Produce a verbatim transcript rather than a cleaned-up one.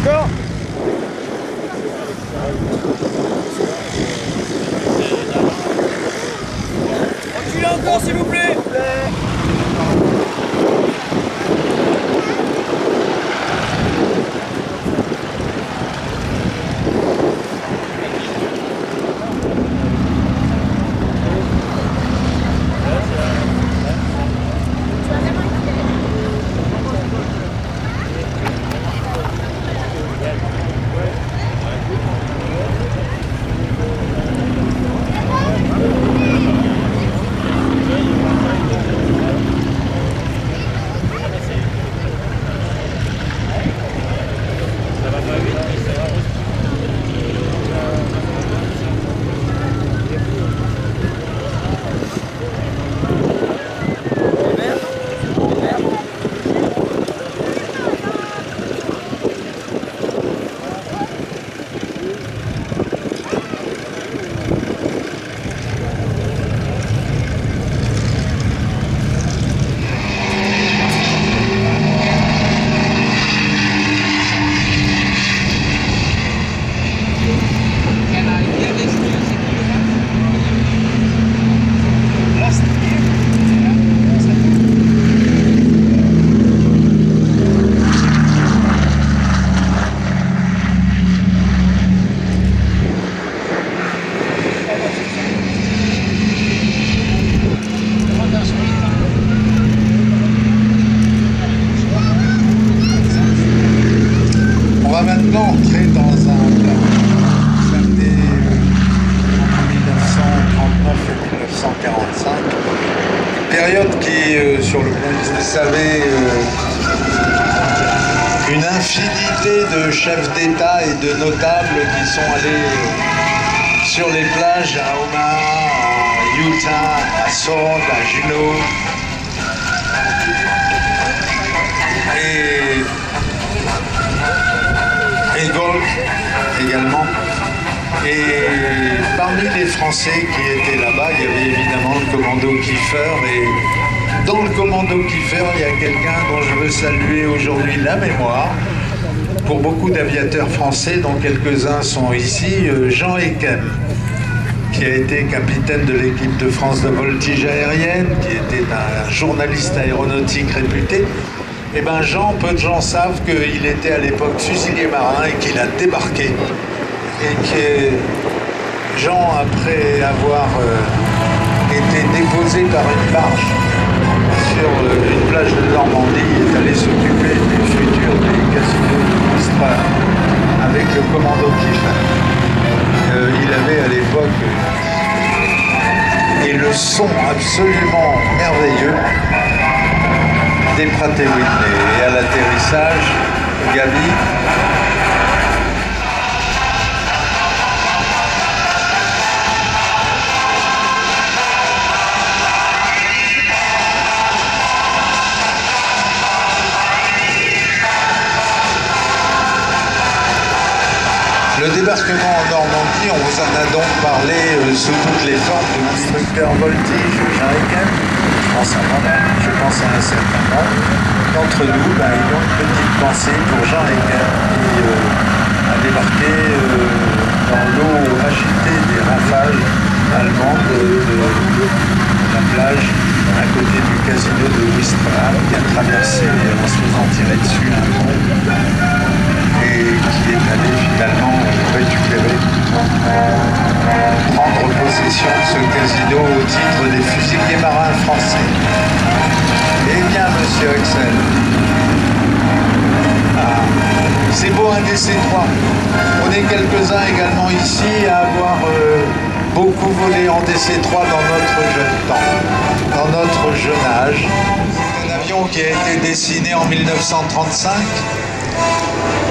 Encore. Reculez encore s'il vous plaît. Entrer dans un samedi en mille neuf cent trente-neuf et mille neuf cent quarante-cinq, une période qui, euh, sur le plan, vous le savez, euh, une infinité de chefs d'État et de notables qui sont allés euh, sur les plages à Omaha, à Utah, à Sword, à Juneau. Et et Golf également. Et parmi les Français qui étaient là-bas, il y avait évidemment le commando Kiefer. Et dans le commando Kiefer, il y a quelqu'un dont je veux saluer aujourd'hui la mémoire. Pour beaucoup d'aviateurs français, dont quelques-uns sont ici, Jean Ekem, qui a été capitaine de l'équipe de France de voltige aérienne, qui était un journaliste aéronautique réputé. Eh bien Jean, peu de gens savent qu'il était à l'époque fusilier marin et qu'il a débarqué. Et que Jean, après avoir euh, été déposé par une barge sur euh, une plage de Normandie, est allé s'occuper du futur des casinos de Mistral avec le commando Kiefer. Euh, il avait à l'époque euh, et le son absolument merveilleux des Pratt et Whitney. Et à l'atterrissage, Gaby, le débarquement en Normandie, on vous en a donc parlé euh, sous toutes les formes de l'instructeur voltige Jean Ekem. Je pense à moi-même, je pense à un certain nombre d'entre nous, ben, ayons une petite pensée pour Jean Ekem qui euh, a débarqué euh, dans l'eau agitée des rafales allemandes de, de, de la plage à côté du casino de Ouistreham, qui a traversé en se faisant tirer dessus un pont et qui est allé finalement récupérer, prendre possession de ce casino au titre des fusiliers marins français. Eh bien, monsieur Axel, ah, c'est beau un D C trois. On est quelques-uns également ici à avoir euh, beaucoup volé en D C trois dans notre jeune temps, dans notre jeune âge. C'est un avion qui a été dessiné en mille neuf cent trente-cinq.